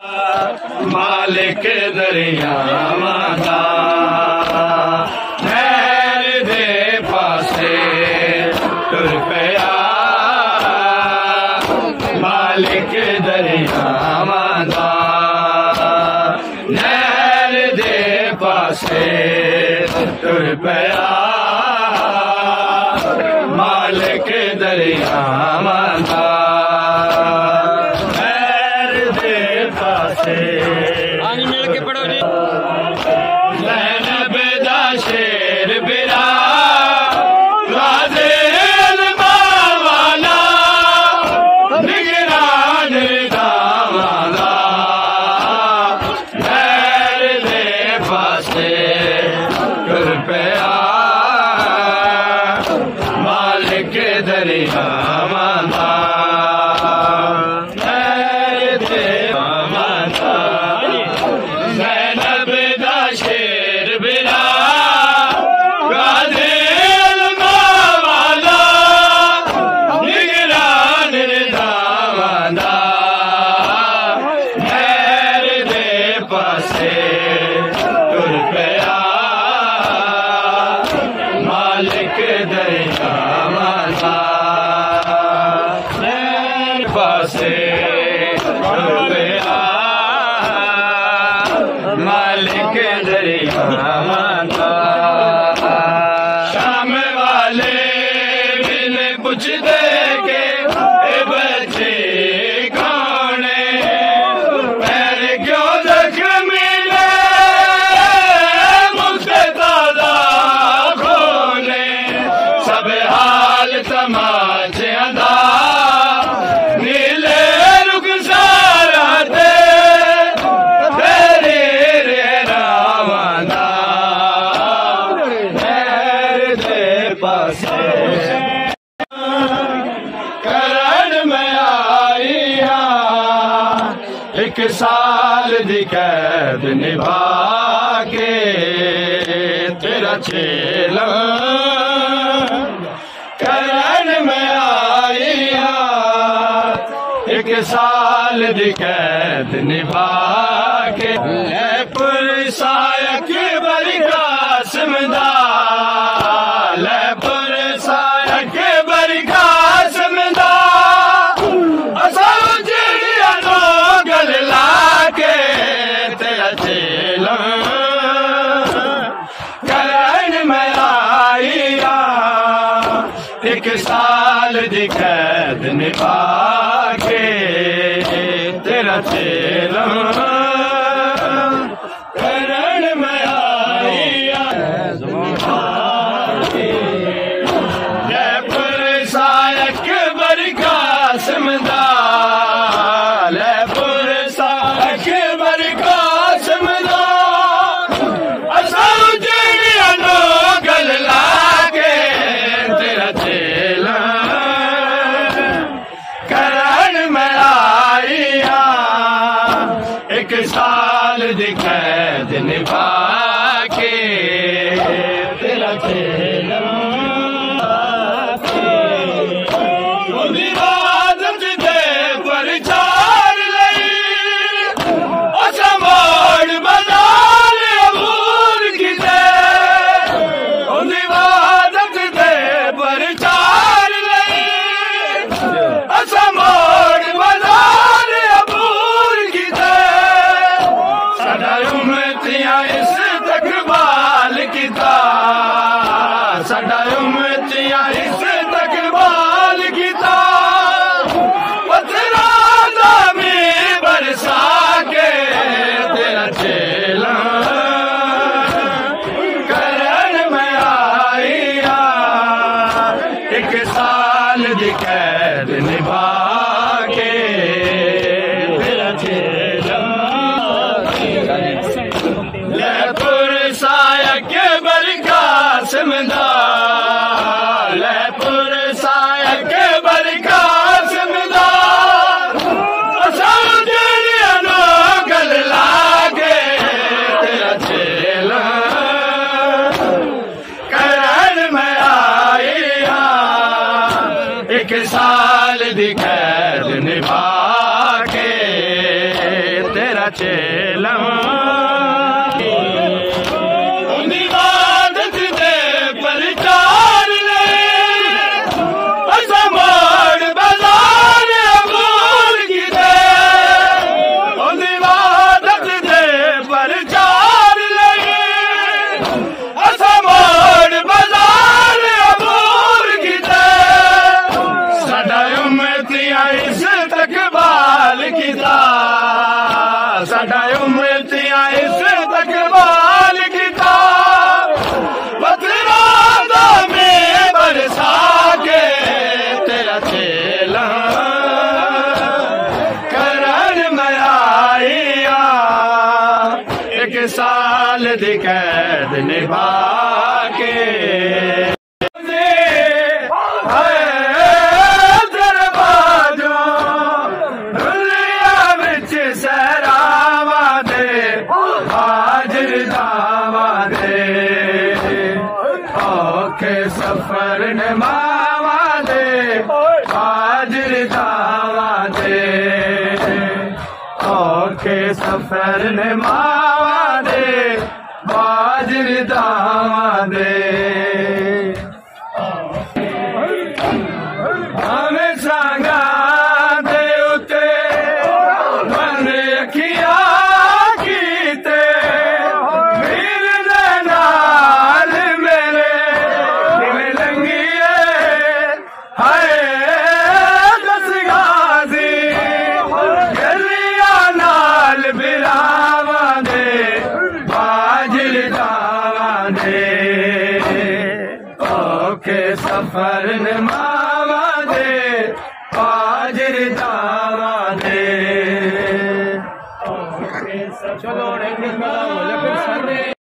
मालिक दरियावां दा नहर दे पासे तुर पिया मालिक दरियावां दा नहर दे पासे तुर पिया मालिक दरियावां दा पानी मिल के पढ़ो जी। ज़ैनब दा शेर बिरा गाज़े वाला निगरान दावाला नहर दे पासे तुर पिया मालिक दरियावां दा ज़ैनब दा शेर बिरा गाज़े वाला निगरान दावां दा नहर दे पासे तुर पिया मालिक दरियावां दा नहर पासे तुर पिया मालिक दरियावां दा शाम वाले बिन पुछदे के बच्चे कौन पैर क्यों जख्मी ने मुस्तदा खोले सब हाल तमाशा दा नीले रुखसारा दे करण में आई हाँ एक साल दी कैद निभा के तेरा चेला करण में आई हाँ एक साल दी कैद निभा के पुरसायक बड़ी कासिम दा करण में आई एक साल दी कैद निभा के तेरा चेला करण में आई जयपुर सायक बड़ी कासिम दा एक साल दी कैद निभा के तेरा चेला आदत दे परचार लई असा मोड़ बदाल अबूर किते आदत दे परचार लई असा मोड़ बदाल अबूर किते उम्मतियां इस तेरा चेला उन्दी आदत दे परचार ले असा मोड़ बाजार अबूर की दे उन्दी आदत दे परचार ले असा मोड़ बाजार अबूर की दे साडा उम्मतियां इस तकबाल कीता साडा उम्मतियां इस तकबाल कीता पत्थरा दा में बरसा के तेरा चेला करन मराइया 1 साल दी कैद निभा के सफर नमावा दे हाजिर दावा दे औखे सफर नमावा दे हाजिर दावा दे हमें सांगा दे उते मन अखिया कीते वीर दे नाल मेरे सफर नमावा दे हाजिर दावा दे चलो